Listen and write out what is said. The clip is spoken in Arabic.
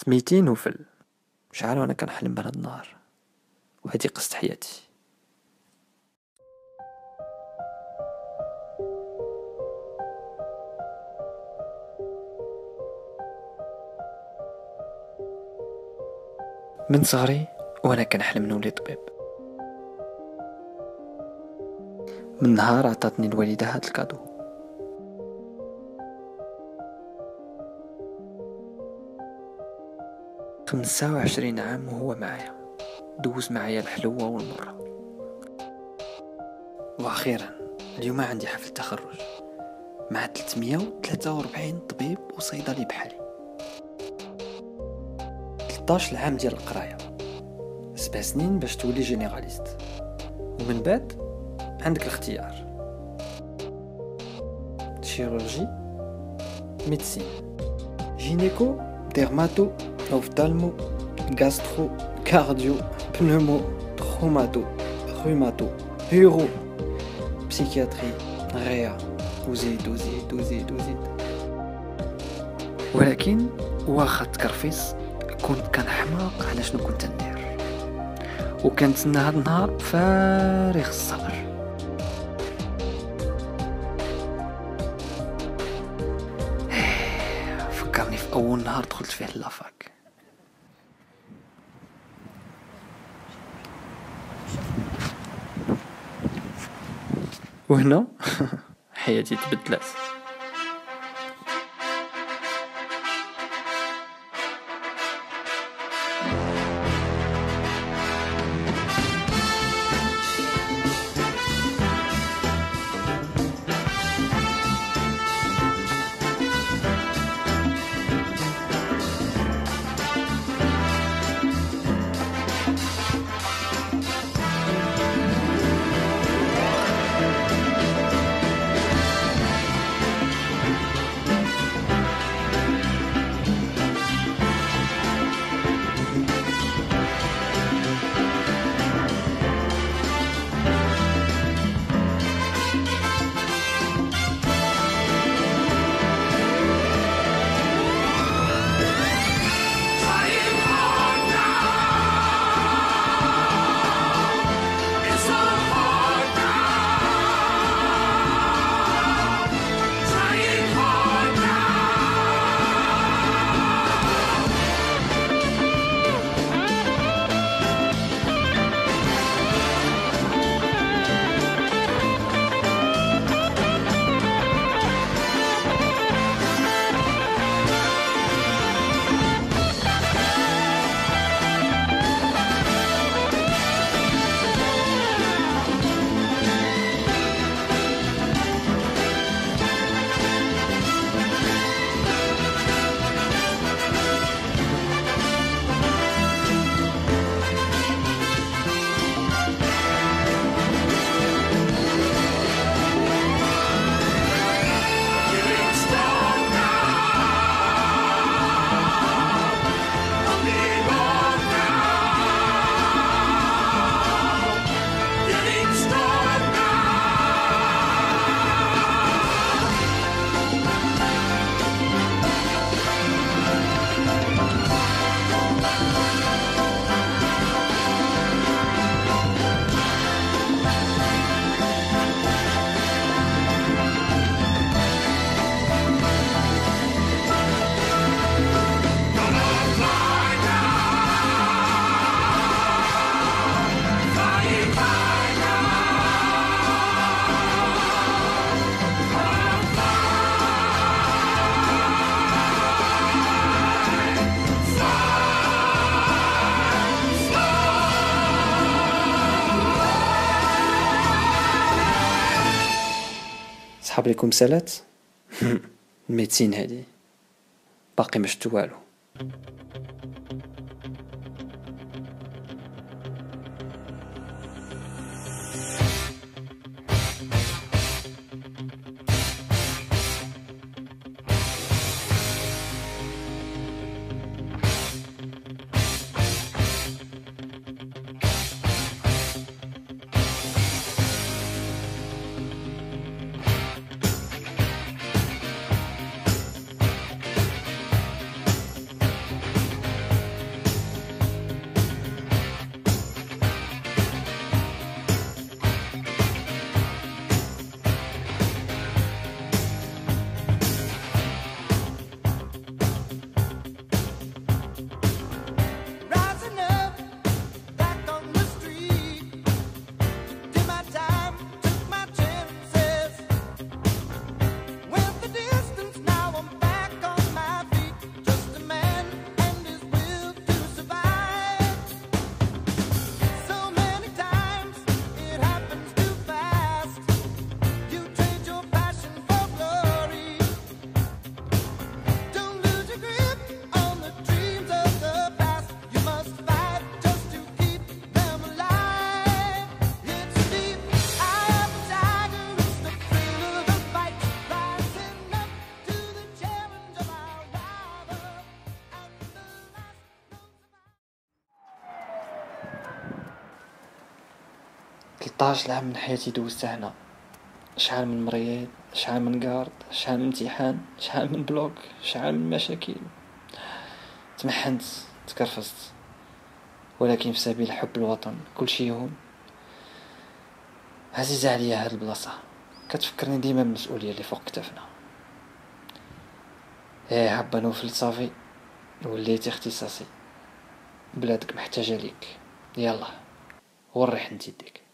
سميتي نوفل. شحال وانا كنحلم بهذا النهار، وهذه قصة حياتي. من صغري وانا كنحلم نولي طبيب. من نهار عطاتني الوالده هاد الكادو، خمسة وعشرين عام وهو معايا، دوز معايا الحلوة والمرة. واخيرا اليوم عندي حفل تخرج مع 343 طبيب وصيدلي بحالي. 13 عام ديال القرايه، 7 سنين باش تولي جينيراليست، ومن بعد عندك الاختيار: شيروجي، ميدسين، جينيكو، ديرماتو، اوفتالمو، غاسترو، كارديو، بنومو، تروماتو، روماتو، هيرو، بسيكياتري، غيا، وزيد وزيد وزيد وزيد. ولكن واخا تكرفيس كنت كنحماق على شنو كنت ندير، وكنتسنى هاد النهار فارغ الصبر. فكرني في اول نهار دخلت فيه لافاك. وهنا حياتي تبدلت. صحاب لكم سالات. الميدسين هادي باقي ما شفتو والو. 13 عام من حياتي دوزتها هنا، شحال من مريض، شحال من قارد، شحال من امتحان، شحال من بلوك، شحال من مشاكل. تمحنت، تكرفست، ولكن في سبيل حب الوطن كل شيء يهون. عزيزة عليا هاد البلاصة، كتفكرني ديما بالمسؤولية اللي فوق كتافنا. حبا نوفل صافي، وليتي اختصاصي، بلادك محتاجة ليك. يلا وريح انت يديك.